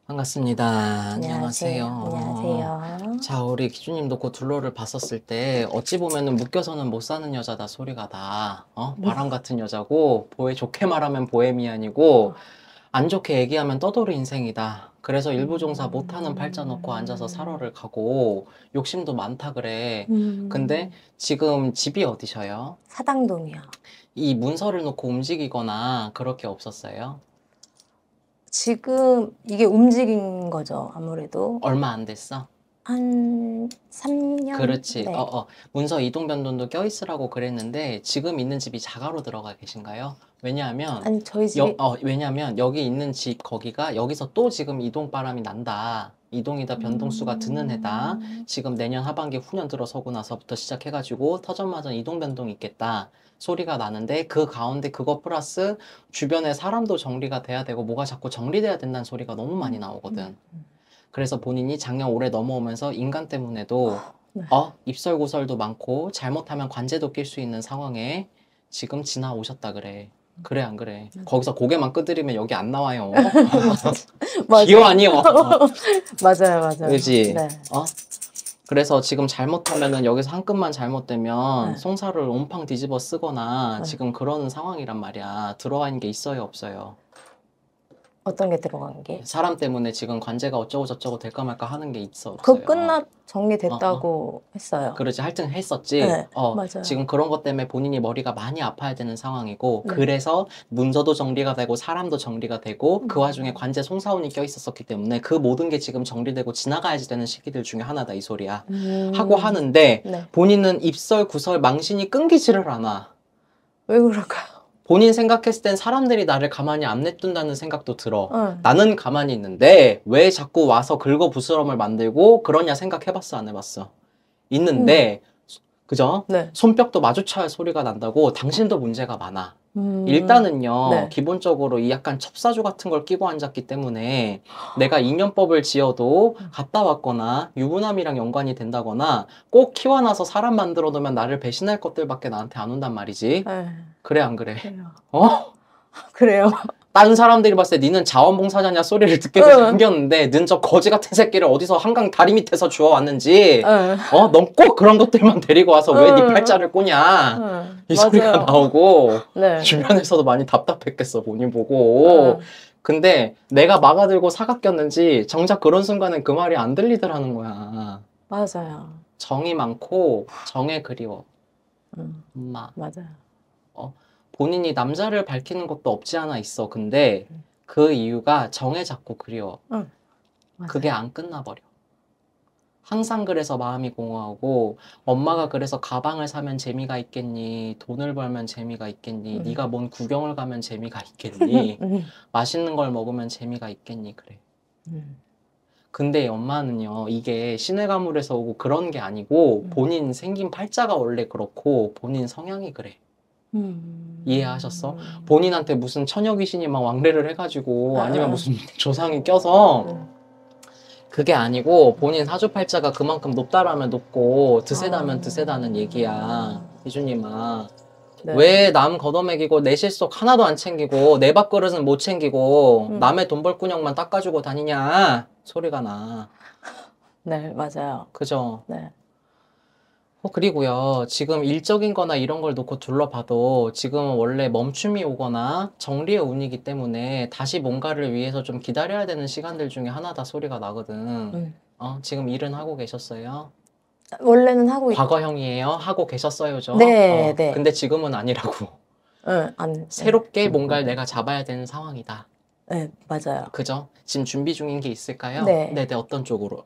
반갑습니다. 안녕하세요. 안녕하세요. 안녕하세요. 자, 우리 기준님도 그 둘러를 봤었을 때 어찌 보면은 묶여서는 못 사는 여자다 소리가 나. 바람 같은 여자고 좋게 말하면 보헤미안이고 안 좋게 얘기하면 떠돌이 인생이다. 그래서 일부 종사 못하는 팔자 놓고 앉아서 살아를 가고 욕심도 많다 그래. 근데 지금 집이 어디셔요? 사당동이요. 이 문서를 놓고 움직이거나 그렇게 없었어요? 지금 이게 움직인 거죠, 아무래도. 얼마 안 됐어? 한 3년? 그렇지. 네. 문서 이동 변동도 껴있으라고 그랬는데 지금 있는 집이 자가로 들어가 계신가요? 왜냐하면 아니, 저희 집이, 왜냐하면 여기 있는 집 거기가 여기서 또 지금 이동 바람이 난다. 이동이다 변동수가 드는 해다. 지금 내년 하반기 후년 들어서고 나서부터 시작해가지고 터전마전 이동 변동이 있겠다. 소리가 나는데 그 가운데 그거 플러스 주변에 사람도 정리가 돼야 되고 뭐가 자꾸 정리돼야 된다는 소리가 너무 많이 나오거든. 그래서 본인이 작년 올해 넘어오면서 인간 때문에도 네. 입설고설도 많고 잘못하면 관제도 낄 수 있는 상황에 지금 지나오셨다 그래. 그래 안 그래? 거기서 고개만 끄드리면 여기 안 나와요. 맞아요. 기어 아니요. 맞아요, 맞아요. 그지? 네. 그래서 지금 잘못하면은 여기서 한 끗만 잘못되면 네. 송사를 온팡 뒤집어 쓰거나 네. 지금 그러는 상황이란 말이야. 들어와 있는 게 있어요, 없어요? 어떤 게 들어간 게? 사람 때문에 지금 관제가 어쩌고 저쩌고 될까 말까 하는 게 있어, 없어요? 그거 정리됐다고 했어요. 그러지, 할증 했었지. 네, 맞아요. 지금 그런 것 때문에 본인이 머리가 많이 아파야 되는 상황이고, 네. 그래서 문서도 정리가 되고, 사람도 정리가 되고, 그 와중에 관제 송사운이 껴 있었었기 때문에 그 모든 게 지금 정리되고 지나가야지 되는 시기들 중에 하나다, 이 소리야. 하고 하는데, 네. 본인은 입설, 구설, 망신이 끊기지를 않아. 왜 그럴까요? 본인 생각했을 땐 사람들이 나를 가만히 안 냅둔다는 생각도 들어. 네. 나는 가만히 있는데 왜 자꾸 와서 긁어부스럼을 만들고 그러냐 생각해봤어, 안 해봤어? 있는데 그죠? 네. 손뼉도 마주쳐야 소리가 난다고. 당신도 문제가 많아. 일단은요, 네. 기본적으로 이 약간 첩사주 같은 걸 끼고 앉았기 때문에 내가 인연법을 지어도 갔다 왔거나 유부남이랑 연관이 된다거나 꼭 키워놔서 사람 만들어 놓으면 나를 배신할 것들밖에 나한테 안 온단 말이지. 네. 그래 안 그래? 그래요. 어? 그래요. 다른 사람들이 봤을 때 니는 자원봉사자냐 소리를 듣게 생겼는데 는 저 거지 같은 새끼를 어디서 한강 다리 밑에서 주워왔는지 넌 꼭 그런 것들만 데리고 와서 왜 네 팔자를 꼬냐 이 소리가 맞아요. 나오고 네. 주변에서도 많이 답답했겠어 본인 보고. 근데 내가 막아들고 사각 꼈는지 정작 그런 순간엔 그 말이 안 들리더라는 거야. 맞아요. 정이 많고 정에 그리워 엄마. 맞아요. 본인이 남자를 밝히는 것도 없지 않아 있어. 근데 그 이유가 정에 자꾸 그리워. 그게 안 끝나버려. 항상 그래서 마음이 공허하고 엄마가 그래서 가방을 사면 재미가 있겠니? 돈을 벌면 재미가 있겠니? 네가 뭔 구경을 가면 재미가 있겠니? 맛있는 걸 먹으면 재미가 있겠니? 그래. 근데 엄마는요, 이게 신의 가물에서 오고 그런 게 아니고 본인 생긴 팔자가 원래 그렇고 본인 성향이 그래. 이해하셨어? 본인한테 무슨 처녀 귀신이 막 왕래를 해가지고 아니면 무슨 조상이 껴서 그게 아니고 본인 사주팔자가 그만큼 높다라면 높고 드세다면 드세다는 얘기야. 이주님아. 네. 왜 남 걷어먹이고 내 실속 하나도 안 챙기고 내 밥그릇은 못 챙기고 남의 돈벌꾸녕만 닦아주고 다니냐 소리가 나. 네, 맞아요. 그죠? 네. 그리고요, 지금 일적인 거나 이런 걸 놓고 둘러봐도 지금은 원래 멈춤이 오거나 정리의 운이기 때문에 다시 뭔가를 위해서 좀 기다려야 되는 시간들 중에 하나다 소리가 나거든. 지금 일은 하고 계셨어요? 원래는 하고 과거형이에요? 하고 계셨어요죠? 네, 네. 근데 지금은 아니라고. 새롭게 뭔가를 내가 잡아야 되는 상황이다. 네, 맞아요. 그죠? 지금 준비 중인 게 있을까요? 네. 네네, 어떤 쪽으로?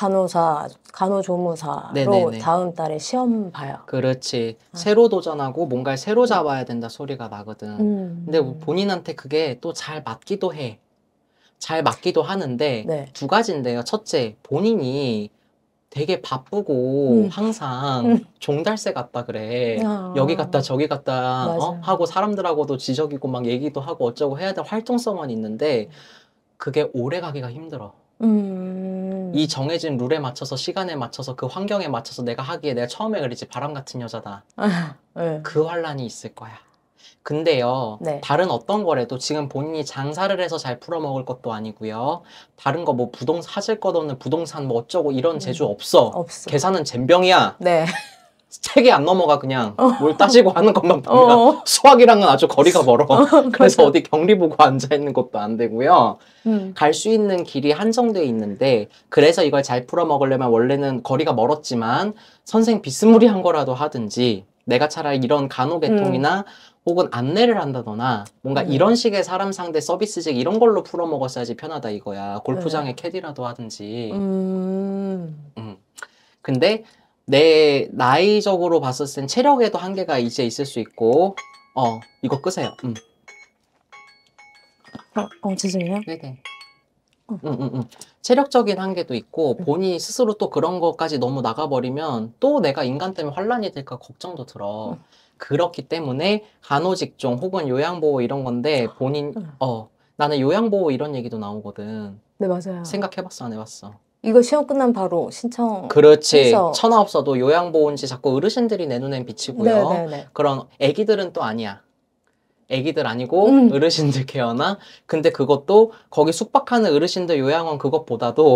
간호조무사로 네네네. 다음 달에 시험 봐요. 그렇지. 새로 도전하고 뭔가를 새로 잡아야 된다 소리가 나거든. 근데 본인한테 그게 또 잘 맞기도 해. 잘 맞기도 하는데 네. 두 가지인데요. 첫째, 본인이 되게 바쁘고 항상 종달새 같다 그래. 여기 갔다 저기 갔다 하고 사람들하고도 지적이고 막 얘기도 하고 어쩌고 해야 될 활동성은 있는데 그게 오래 가기가 힘들어. 이 정해진 룰에 맞춰서 시간에 맞춰서 그 환경에 맞춰서 내가 하기에 내가 처음에 그랬지 바람 같은 여자다. 그 환란이 있을 거야. 근데요, 네. 다른 어떤 거래도 지금 본인이 장사를 해서 잘 풀어먹을 것도 아니고요. 다른 거 뭐 사질 것 없는 부동산 뭐 어쩌고 이런 재주 없어. 없어. 계산은 젬병이야. 네. 책이 안 넘어가 그냥. 뭘 따지고 하는 것만 보면 어. 수학이랑은 아주 거리가 멀어. 그래서 맞아. 어디 격리 보고 앉아있는 것도 안 되고요. 갈 수 있는 길이 한정돼 있는데 그래서 이걸 잘 풀어먹으려면 원래는 거리가 멀었지만 선생 비스무리한 거라도 하든지 내가 차라리 이런 간호계통이나 혹은 안내를 한다거나 뭔가 이런 식의 사람 상대 서비스직 이런 걸로 풀어먹었어야지 편하다 이거야. 골프장에 캐디라도 하든지. 근데 내 나이적으로 봤을 땐 체력에도 한계가 이제 있을 수 있고 이거 끄세요. 죄송해요. 네네. 체력적인 한계도 있고 본인이 스스로 또 그런 것까지 너무 나가버리면 또 내가 인간 때문에 환란이 될까 걱정도 들어. 그렇기 때문에 간호직종 혹은 요양보호 이런 건데 본인 나는 요양보호 이런 얘기도 나오거든. 네, 맞아요. 생각해봤어 안 해봤어? 이거 시험 끝나면 바로 신청. 그렇지. 천하 없어도 요양보호인지 자꾸 어르신들이 내 눈엔 비치고요. 네네네. 그런 애기들은 또 아니야. 애기들 아니고 어르신들 케어나 근데 그것도 거기 숙박하는 어르신들 요양원 그것보다도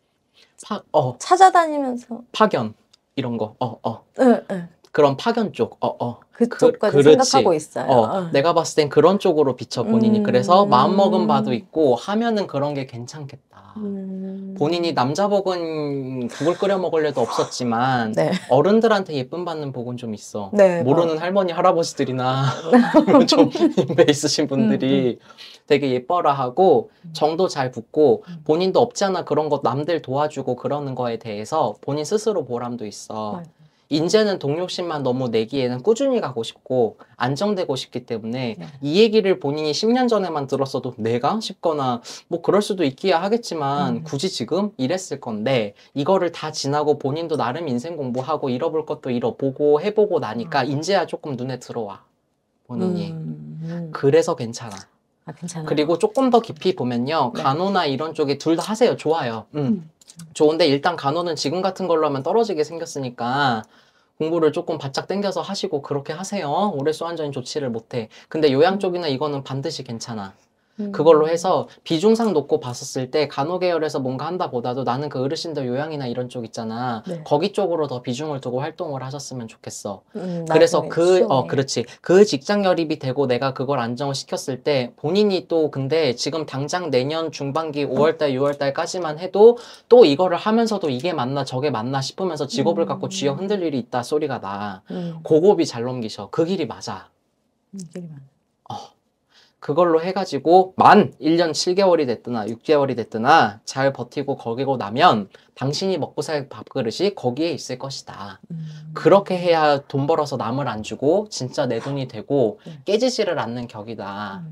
찾아다니면서 파견 이런 거 네. 그런 파견 쪽 그쪽까지 생각하고 있어요. 내가 봤을 땐 그런 쪽으로 비춰 본인이 그래서 마음먹은 바도 있고 하면은 그런 게 괜찮겠다. 본인이 남자복은 국을 끓여 먹을 일도 없었지만 네. 어른들한테 예쁨 받는 복은 좀 있어. 네, 모르는 할머니 할아버지들이나 좀 인배 있으신 분들이 되게 예뻐라 하고 정도 잘 붙고 본인도 없지 않아 그런 거 남들 도와주고 그러는 거에 대해서 본인 스스로 보람도 있어. 맞아. 인제는 동욕심만 너무 내기에는 꾸준히 가고 싶고 안정되고 싶기 때문에 이 얘기를 본인이 10년 전에만 들었어도 내가 싶거나 뭐 그럴 수도 있기야 하겠지만 굳이 지금 이랬을 건데 이거를 다 지나고 본인도 나름 인생 공부하고 잃어볼 것도 잃어보고 해보고 나니까 인제야 조금 눈에 들어와 본인이. 그래서 괜찮아. 괜찮아요. 그리고 조금 더 깊이 보면요. 간호나 이런 쪽에 둘 다 하세요. 좋아요. 좋은데 일단 간호는 지금 같은 걸로 하면 떨어지게 생겼으니까 공부를 조금 바짝 당겨서 하시고 그렇게 하세요. 올해 수완전히 좋지를 못해. 근데 요양 쪽이나 이거는 반드시 괜찮아. 그걸로 해서 비중상 놓고 봤었을 때 간호계열에서 뭔가 한다 보다도 나는 그 어르신들 요양이나 이런 쪽 있잖아. 거기 쪽으로 더 비중을 두고 활동을 하셨으면 좋겠어. 그래서 그렇지. 그 직장 결입이 되고 내가 그걸 안정을 시켰을 때 본인이 또 근데 지금 당장 내년 중반기 5월달, 6월달까지만 해도 또 이거를 하면서도 이게 맞나 저게 맞나 싶으면서 직업을 갖고 쥐어 흔들 일이 있다 소리가 나. 고급이 잘 넘기셔. 그 길이 맞아. 그걸로 해가지고 만 1년 7개월이 됐드나 6개월이 됐드나 잘 버티고 거기고 나면 당신이 먹고 살 밥그릇이 거기에 있을 것이다. 그렇게 해야 돈 벌어서 남을 안 주고 진짜 내 돈이 되고 깨지지를 않는 격이다.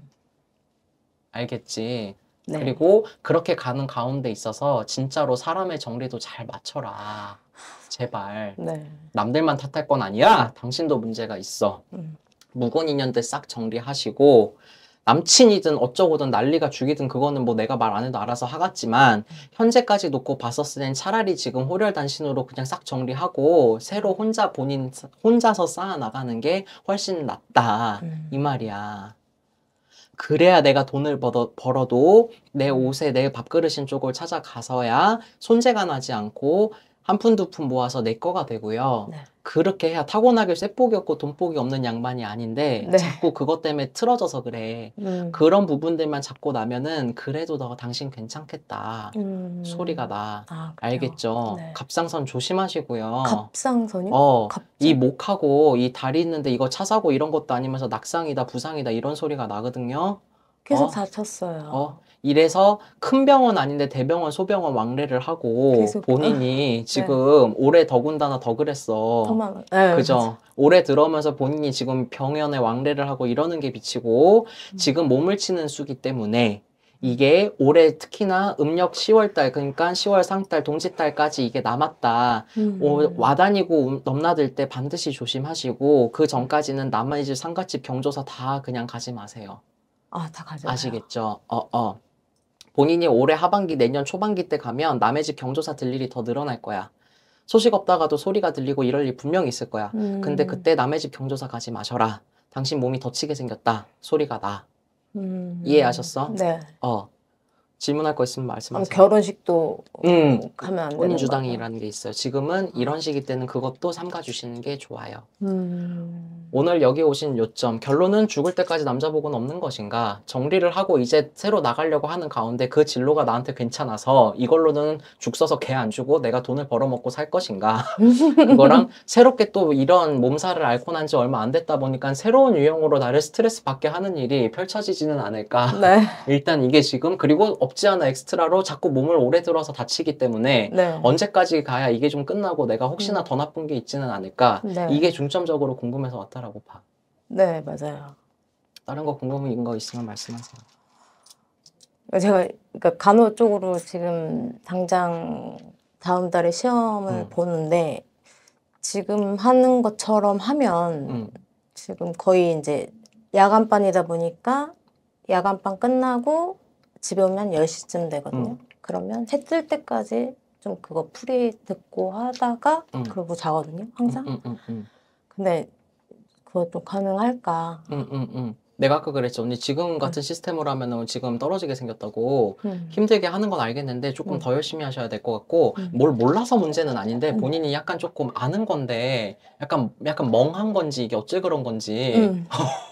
알겠지? 그리고 그렇게 가는 가운데 있어서 진짜로 사람의 정리도 잘 맞춰라. 제발. 남들만 탓할 건 아니야. 당신도 문제가 있어. 묵은 인연들 싹 정리하시고 남친이든 어쩌고든 난리가 죽이든 그거는 뭐 내가 말 안 해도 알아서 하겠지만 현재까지 놓고 봤었을 땐 차라리 지금 호렬단신으로 그냥 싹 정리하고 새로 혼자서 쌓아 나가는 게 훨씬 낫다 이 말이야. 그래야 내가 돈을 벌어도 내 옷에 내 밥그릇인 쪽을 찾아가서야 손재가 나지 않고 한 푼 두 푼 모아서 내 거가 되고요. 그렇게 해야 타고나길 쇠복이 없고 돈복이 없는 양반이 아닌데 자꾸 그것 때문에 틀어져서 그래. 그런 부분들만 잡고 나면은 그래도 너 당신 괜찮겠다. 소리가 나. 알겠죠? 갑상선 조심하시고요. 갑상선이요? 이 목하고 이 다리 있는데 이거 차 사고 이런 것도 아니면서 낙상이다 부상이다 이런 소리가 나거든요. 계속 다쳤어요. 이래서 큰 병원 아닌데 대병원, 소병원 왕래를 하고 본인이 지금 올해 더군다나 더 그랬어. 그죠? 올해 들어오면서 본인이 지금 병원에 왕래를 하고 이러는 게 비치고 지금 몸을 치는 수기 때문에 이게 올해 특히나 음력 10월달 그러니까 10월 상달 동짓달까지 이게 남았다. 와다니고 넘나들 때 반드시 조심하시고 그 전까지는 남의 집 상갓집 경조사 다 그냥 가지 마세요. 다 가져가요. 아시겠죠? 본인이 올해 하반기 내년 초반기 때 가면 남의 집 경조사 들 일이 더 늘어날 거야. 소식 없다가도 소리가 들리고 이럴 일 분명히 있을 거야. 근데 그때 남의 집 경조사 가지 마셔라. 당신 몸이 덧치게 생겼다. 소리가 나. 이해하셨어? 네. 질문할 거 있으면 말씀하세요. 결혼식도 하면 안 되는 혼인 주당이라는 게 있어요. 지금은 이런 시기 때는 그것도 삼가 주시는 게 좋아요. 오늘 여기 오신 요점, 결론은 죽을 때까지 남자복은 없는 것인가? 정리를 하고 이제 새로 나가려고 하는 가운데 그 진로가 나한테 괜찮아서 이걸로는 죽 써서 개 안 주고 내가 돈을 벌어먹고 살 것인가? 그거랑 새롭게 또 이런 몸살을 앓고 난 지 얼마 안 됐다 보니까 새로운 유형으로 나를 스트레스 받게 하는 일이 펼쳐지지는 않을까? 네. 일단 이게 지금 그리고 없지 않아 엑스트라로 자꾸 몸을 오래 들어서 다치기 때문에 네. 언제까지 가야 이게 좀 끝나고 내가 혹시나 더 나쁜 게 있지는 않을까? 네. 이게 중점적으로 궁금해서 왔다라고 봐. 네, 맞아요. 다른 거 궁금한 거 있으면 말씀하세요. 제가 그러니까 간호 쪽으로 지금 당장 다음 달에 시험을 보는데 지금 하는 것처럼 하면 지금 거의 이제 야간반이다 보니까 야간반 끝나고 집에 오면 한 10시쯤 되거든요. 그러면 해 뜰 때까지 좀 그거 풀이 듣고 하다가 그러고 자거든요. 항상. 근데 그것도 가능할까? 내가 아까 그랬지. 언니 지금 같은 시스템으로 하면은 지금 떨어지게 생겼다고 힘들게 하는 건 알겠는데 조금 더 열심히 하셔야 될 것 같고 뭘 몰라서 문제는 아닌데 본인이 약간 조금 아는 건데 약간 멍한 건지 이게 어째 그런 건지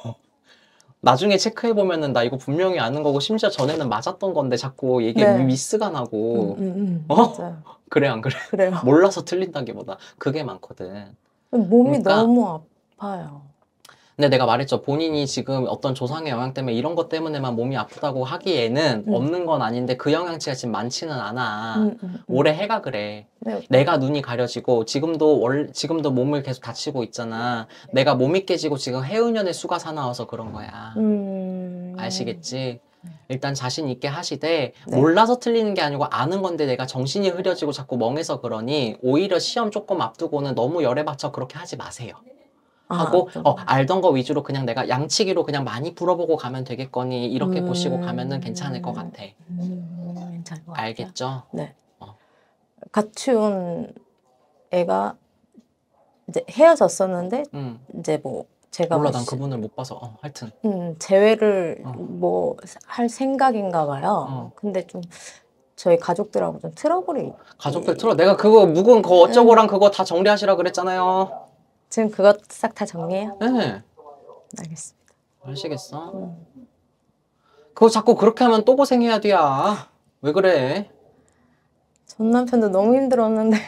나중에 체크해 보면은 나 이거 분명히 아는 거고 심지어 전에는 맞았던 건데 자꾸 이게 네. 미스가 나고 맞아요. 그래 안 그래? 그래요. 몰라서 틀린다기보다 그게 많거든. 몸이 너무 아파요. 근데 내가 말했죠. 본인이 지금 어떤 조상의 영향 때문에 이런 것 때문에만 몸이 아프다고 하기에는 없는 건 아닌데 그 영향치가 지금 많지는 않아. 올해 해가 그래. 네. 내가 눈이 가려지고 지금도 몸을 계속 다치고 있잖아. 내가 몸이 깨지고 지금 해운년의 수가 사나워서 그런 거야. 아시겠지? 일단 자신 있게 하시되 몰라서 틀리는 게 아니고 아는 건데 내가 정신이 흐려지고 자꾸 멍해서 그러니 오히려 시험 조금 앞두고는 너무 열에 받쳐 그렇게 하지 마세요. 하고 알던 거 위주로 그냥 내가 양치기로 그냥 많이 불어보고 가면 되겠거니 이렇게 보시고 가면은 괜찮을 것 같아. 괜찮을 것 같아요. 알겠죠? 네. 같이 온 애가 이제 헤어졌었는데 이제 뭐 제가 몰라 난 그분을 못 봐서 하여튼 재회를 뭐 할 생각인가 봐요. 근데 좀 저희 가족들하고 좀 트러블이 가족들 내가 그거 묵은 거 어쩌고랑 그거 다 정리하시라 그랬잖아요. 지금 그거 싹 다 정리해요? 네. 알겠습니다. 아시겠어? 그거 자꾸 그렇게 하면 또 고생해야 돼야. 왜 그래? 전 남편도 너무 힘들었는데.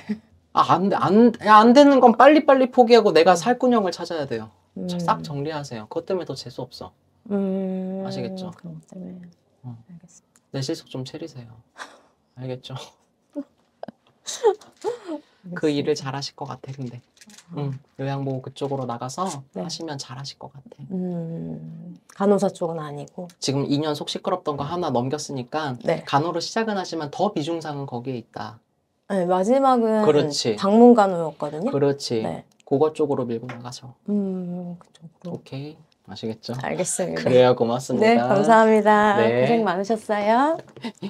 안 되는 건 빨리빨리 포기하고 내가 살균형을 찾아야 돼요. 싹 정리하세요. 그것 때문에 더 재수없어. 아시겠죠? 그런 것 때문에. 알겠습니다. 내 실속 좀 차리세요. 알겠죠? 그 일을 잘하실 것 같아, 근데. 요양보호 그쪽으로 나가서 하시면 잘하실 것 같아. 간호사 쪽은 아니고. 지금 2년 속 시끄럽던 거 하나 넘겼으니까 간호로 시작은 하지만 더 비중상은 거기에 있다. 네, 마지막은 그렇지. 방문간호였거든요. 그렇지. 네. 그거 쪽으로 밀고 나가죠. 그쪽으로. 오케이. 아시겠죠? 알겠습니다. 그래요. 고맙습니다. 네, 감사합니다. 네. 고생 많으셨어요.